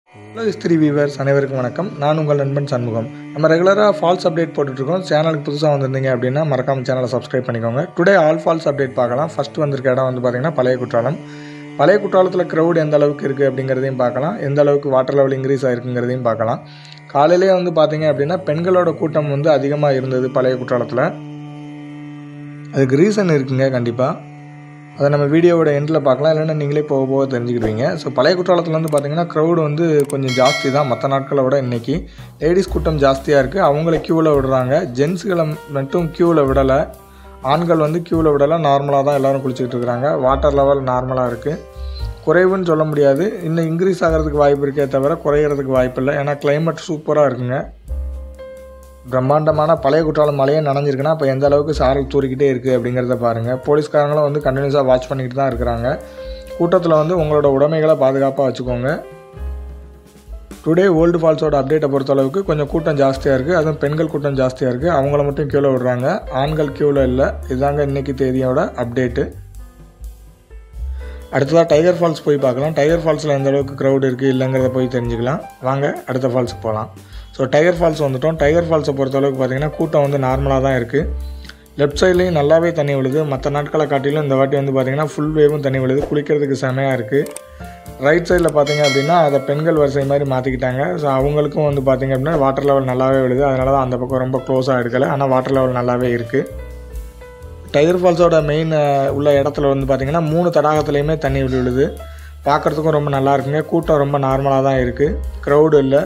Hello history viewers அனைவருக்கும் வணக்கம். நான் உங்கள் நண்பன் சண்முகம். நம்ம ரெகுலராக ஃபால்ஸ் அப்டேட் போட்டுட்ருக்கோம். சேனலுக்கு புதுசாக வந்திருந்தீங்க அப்படின்னா மறக்காம சேனலை சப்ஸ்கிரைப் பண்ணிக்கோங்க. டுடே ஆல் ஃபால்ஸ் அப்டேட் பார்க்கலாம். ஃபஸ்ட்டு வந்திருக்க இடம் வந்து பார்த்திங்கன்னா பழைய குற்றாலம். பழைய குற்றாலத்தில் க்ரௌட் எந்த அளவுக்கு இருக்குது அப்படிங்கிறதையும் பார்க்கலாம். எந்த அளவுக்கு வாட்டர் லெவல் இன்க்ரீஸ் ஆகிருக்குங்கிறதையும் பார்க்கலாம். காலையிலே வந்து பார்த்திங்க அப்படின்னா பெண்களோட கூட்டம் வந்து அதிகமாக இருந்தது பழைய குற்றாலத்தில். அதுக்கு ரீசன் இருக்குங்க கண்டிப்பாக. அதை நம்ம வீடியோவோட எண்டில் பார்க்கலாம், இல்லைன்னா நீங்களே போக போக தெரிஞ்சுக்கிடுவீங்க. ஸோ பழைய குற்றாலத்தில் வந்து பார்த்திங்கன்னா க்ரௌடு வந்து கொஞ்சம் ஜாஸ்தி தான் மற்ற நாட்களை விட. இன்றைக்கி லேடிஸ் கூட்டம் ஜாஸ்தியாக இருக்குது. அவங்கள க்யூவில் விடுறாங்க. ஜென்ஸுகளை மட்டும் க்யூவில் விடலை, ஆண்கள் வந்து க்யூவில் விடலை. நார்மலாக தான் எல்லோரும் குளிச்சுக்கிட்டு இருக்கிறாங்க. வாட்டர் லெவல் நார்மலாக இருக்குது. குறைவுன்னு சொல்ல முடியாது. இன்னும் இன்க்ரீஸ் ஆகிறதுக்கு வாய்ப்பு இருக்கே தவிர குறையிறதுக்கு வாய்ப்பு இல்லை. ஏன்னா கிளைமேட் சூப்பராக இருக்குங்க. பிரம்மாண்டமான பழைய குற்றாலம் மலையே நனைஞ்சிருக்குன்னா அப்போ எந்த அளவுக்கு சாரல் தூரிக்கிட்டே இருக்குது அப்படிங்கிறத பாருங்கள். போலீஸ்காரங்களும் வந்து கண்டினியூஸாக வாட்ச் பண்ணிக்கிட்டு தான் இருக்கிறாங்க. கூட்டத்தில் வந்து உங்களோட உடைமைகளை பாதுகாப்பாக வச்சுக்கோங்க. டுடே ஓல்டு ஃபால்ஸோட அப்டேட்டை பொறுத்தளவுக்கு கொஞ்சம் கூட்டம் ஜாஸ்தியாக இருக்குது. அதுவும் பெண்கள் கூட்டம் ஜாஸ்தியாக இருக்குது. அவங்கள மட்டும் க்யூவில் விடுறாங்க, ஆண்கள் க்யூவில் இல்லை. இதுதாங்க இன்றைக்கி தேதியோட அப்டேட்டு. அடுத்ததாக டைகர் ஃபால்ஸ் போய் பார்க்கலாம். டைகர் ஃபால்ஸில் எந்த அளவுக்கு க்ரௌட் இருக்குது இல்லைங்கிறத போய் தெரிஞ்சுக்கலாம். வாங்க அடுத்த ஃபால்ஸுக்கு போகலாம். ஸோ டைகர் ஃபால்ஸ் வந்துட்டோம். டைகர் ஃபால்ஸை பொறுத்தளவுக்கு பார்த்திங்கன்னா கூட்டம் வந்து நார்மலாக தான் இருக்குது. லெஃப்ட் சைட்லேயும் நல்லாவே தண்ணி விழுது. மற்ற நாட்களை காட்டிலும் இந்த வாட்டி வந்து பார்த்திங்கன்னா ஃபுல் வேவும் தண்ணி விழுது. குளிக்கிறதுக்கு செமையாக இருக்குது. ரைட் சைடில் பார்த்திங்க அப்படின்னா அதை பெண்கள் வரிசை மாதிரி மாற்றிக்கிட்டாங்க. ஸோ அவங்களுக்கும் வந்து பார்த்திங்க அப்படின்னா வாட்டர் லெவல் நல்லாவே விழுது. அதனால தான் அந்த பக்கம் ரொம்ப க்ளோஸாக எடுக்கலை. ஆனால் வாட்டர் லெவல் நல்லாவே இருக்குது. டைகர் ஃபால்ஸோட மெயின் உள்ள இடத்துல வந்து பார்த்திங்கன்னா 3 தடாகத்துலேயுமே தண்ணி விழுது. பார்க்குறதுக்கும் ரொம்ப நல்லா இருக்குங்க. கூட்டம் ரொம்ப நார்மலாக தான் இருக்குது. க்ரௌடு இல்லை.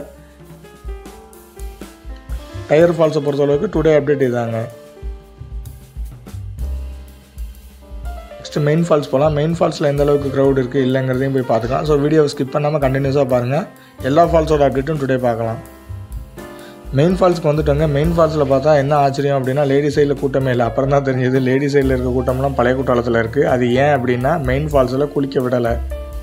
டைகர் ஃபால்ஸை பொறுத்தளவுக்கு டுடே அப்டேட் இதாங்க. நெக்ஸ்ட்டு மெயின் ஃபால்ஸ் போகலாம். மெயின் ஃபால்ஸில் எந்த அளவுக்கு க்ரௌட் இருக்குது இல்லைங்கிறதையும் போய் பார்த்துக்கலாம். ஸோ வீடியோவை ஸ்கிப் பண்ணாமல் கண்டினியூஸாக பாருங்கள். எல்லா ஃபால்ஸோட அப்டேட்டும் டுடே பார்க்கலாம். மெயின் ஃபால்ஸுக்கு வந்துட்டோங்க. மெயின் ஃபால்ஸில் பார்த்தா என்ன ஆச்சரியம் அப்படின்னா லேடிஸ் சைடில் கூட்டமே இல்லை. அப்புறம் தான் தெரிஞ்சது லேடிஸ் சைடில் இருக்க கூட்டம்லாம் பழைய குற்றாலத்தில் இருக்குது. அது ஏன் அப்படின்னா மெயின் ஃபால்ஸில் குளிக்க விடலை.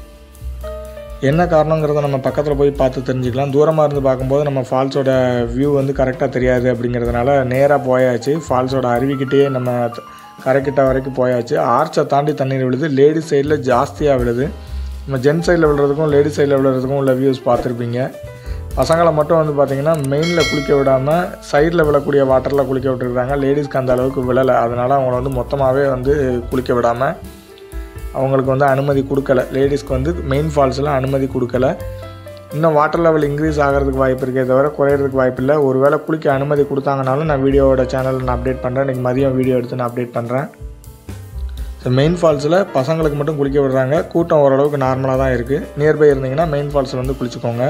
என்ன காரணங்கிறத நம்ம பக்கத்தில் போய் பார்த்து தெரிஞ்சுக்கலாம். தூரமாக இருந்து பார்க்கும்போது நம்ம ஃபால்ஸோட வியூ வந்து கரெக்டாக தெரியாது. அப்படிங்கிறதுனால நேராக போயாச்சு. ஃபால்ஸோட அருவிக்கிட்டே நம்ம கரைக்கிட்ட வரைக்கும் போயாச்சு. ஆர்ச்சை தாண்டி தண்ணீர் விழுது. லேடிஸ் சைடில் ஜாஸ்தியாக விழுது. நம்ம ஜென்ஸ் சைடில் விழுறதுக்கும் லேடிஸ் சைடில் விழுறதுக்கும் உள்ள வியூஸ் பார்த்துருப்பீங்க. பசங்களை மட்டும் வந்து பார்த்திங்கன்னா மெயினில் குளிக்க விடாமல் சைடில் விழக்கூடிய வாட்டரில் குளிக்க விட்டுருக்காங்க. லேடிஸ்க்கு அந்த அளவுக்கு விழலை. அதனால் அவங்கள வந்து மொத்தமாகவே வந்து குளிக்க விடாமல் அவங்களுக்கு வந்து அனுமதி கொடுக்கலை. லேடிஸ்க்கு வந்து மெயின் ஃபால்ஸில் அனுமதி கொடுக்கலை. இன்னும் வாட்டர் லெவல் இன்க்ரீஸ் ஆகிறதுக்கு வாய்ப்பு இருக்கே தவிர குறையிறதுக்கு வாய்ப்பு இல்லை. ஒரு வேளை குளிக்க அனுமதி கொடுத்தாங்கனாலும் நான் வீடியோவோட சேனலில் நான் அப்டேட் பண்ணுறேன். இன்றைக்கி மதியம் வீடியோ எடுத்து நான் அப்டேட் பண்ணுறேன். ஸோ மெயின் ஃபால்ஸில் பசங்களுக்கு மட்டும் குளிக்க விடுறாங்க. கூட்டம் ஓரளவுக்கு நார்மலாக தான் இருக்குது. நியர்பை இருந்தீங்கன்னா மெயின் ஃபால்ஸில் வந்து குளிச்சுக்கோங்க.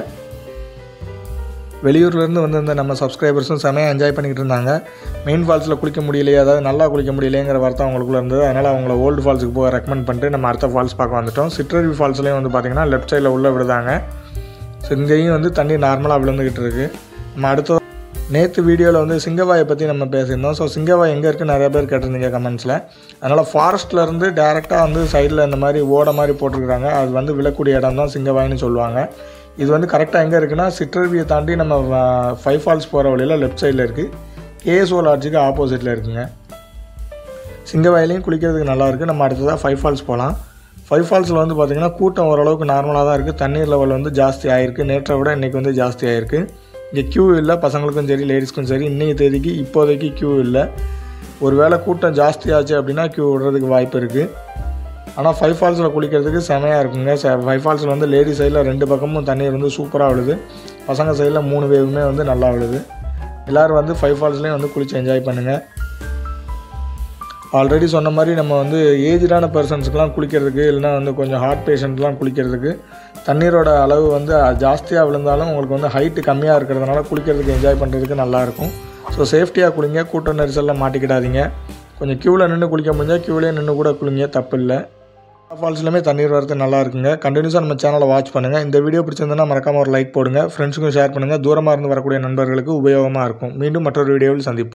வெளியூர்லேருந்து வந்து நம்ம சப்ஸ்கிரைபர்ஸும் செமையாக என்ஜாய் பண்ணிக்கிட்டு இருந்தாங்க. மெயின் ஃபால்ஸில் குளிக்க முடியலையே, அதாவது நல்லா குளிக்க முடியலையேங்கிற வார்த்தை அவங்களுக்குள்ள இருந்தது. அதனால் அவங்கள ஓல்டு ஃபால்ஸுக்கு போக ரெக்கமெண்ட் பண்ணிட்டு நம்ம அடுத்த ஃபால்ஸ் பார்க்க வந்துட்டோம். சிற்றருவி ஃபால்ஸ்லேயும் வந்து பார்த்திங்கன்னா லெஃப்ட் சைடில் உள்ளே விடுதாங்க. ஸோ இங்கேயும் வந்து தண்ணி நார்மலாக விழுந்துக்கிட்டு இருக்குது. நம்ம அடுத்த நேற்று வீடியோவில் வந்து சிங்கவாயை பற்றி நம்ம பேசியிருந்தோம். ஸோ சிங்கவாய் எங்கே இருக்குது நிறைய பேர் கேட்டிருந்தீங்க கமெண்ட்ஸில். அதனால் ஃபாரஸ்ட்லேருந்து டேரெக்டாக வந்து சைடில் இந்த மாதிரி ஓட மாதிரி போட்டிருக்கிறாங்க. அது வந்து விழக்கூடிய இடம் தான் சிங்கவாயின்னு சொல்லுவாங்க. இது வந்து கரெக்டாக எங்கே இருக்குன்னா சிற்றருவியை தாண்டி நம்ம 5 ஃபால்ஸ் போகிற வழியில் லெஃப்ட் சைடில் இருக்குது. கேஎஸ்ஓ லாட்ஜுக்கு ஆப்போசிட்டில் இருக்குங்க. சிங்கவாயிலையும் குளிக்கிறதுக்கு நல்லாயிருக்கு. நம்ம அடுத்ததாக 5 ஃபால்ஸ் போகலாம். 5 ஃபால்ஸில் வந்து பார்த்திங்கன்னா கூட்டம் ஓரளவுக்கு நார்மலாக தான் இருக்குது. தண்ணீர் லெவல் வந்து ஜாஸ்தி ஆகிருக்கு. நேற்றை விட இன்றைக்கி வந்து ஜாஸ்தி ஆகிருக்கு. இங்கே க்யூ இல்லை. பசங்களுக்கும் சரி லேடிஸ்க்கும் சரி இன்றைக்கி தேதிக்கு இப்போதைக்கு க்யூ இல்லை. ஒரு வேளை கூட்டம் ஜாஸ்தி ஆச்சு அப்படின்னா க்யூ விடுறதுக்கு வாய்ப்பு இருக்குது. ஆனால் 5 ஃபால்ஸில் குளிக்கிறதுக்கு செமையாக இருக்குங்க. 5 ஃபால்ஸில் வந்து லேடிஸ் சைடில் 2 பக்கமும் தண்ணீர் வந்து சூப்பராக விழுது. பசங்க சைடில் 3 வேவுமே வந்து நல்லா விழுது. எல்லோரும் வந்து 5 ஃபால்ஸ்லேயும் வந்து குளித்து என்ஜாய் பண்ணுங்கள். ஆல்ரெடி சொன்ன மாதிரி நம்ம வந்து ஏஜ்டான பர்சன்ஸுக்கெலாம் குளிக்கிறதுக்கு, இல்லைனா வந்து கொஞ்சம் ஹார்ட் பேஷண்ட்லாம் குளிக்கிறதுக்கு தண்ணீரோட அளவு வந்து ஜாஸ்தியாக விழுந்தாலும் உங்களுக்கு வந்து ஹைட்டு கம்மியாக இருக்கிறதுனால குளிக்கிறதுக்கு என்ஜாய் பண்ணுறதுக்கு நல்லாயிருக்கும். ஸோ சேஃப்டியாக குளிங்க. கூட்ட நெரிசலில் மாட்டிக்கிடாதீங்க. கொஞ்சம் க்யூவில் நின்று குளிக்க முடிஞ்சால் க்யூவிலே நின்று கூட குளிங்க, தப்பு இல்லை. ஃபால்ஸ்லையுமே தண்ணீர் வரது நல்லா இருக்குங்க. கண்டினியூஸாக நம்ம சேனலை வாட்ச் பண்ணுங்கள். இந்த வீடியோ பிடிச்சிருந்ததுன்னா மறக்காமல் ஒரு லைக் போடுங்க. ஃப்ரெண்ட்ஸுக்கும் ஷேர் பண்ணுங்கள். தூரமாக இருந்து வரக்கூடிய நண்பர்களுக்கு உபயோகமாக இருக்கும். மீண்டும் மற்றொரு வீடியோவில் சந்திப்போம்.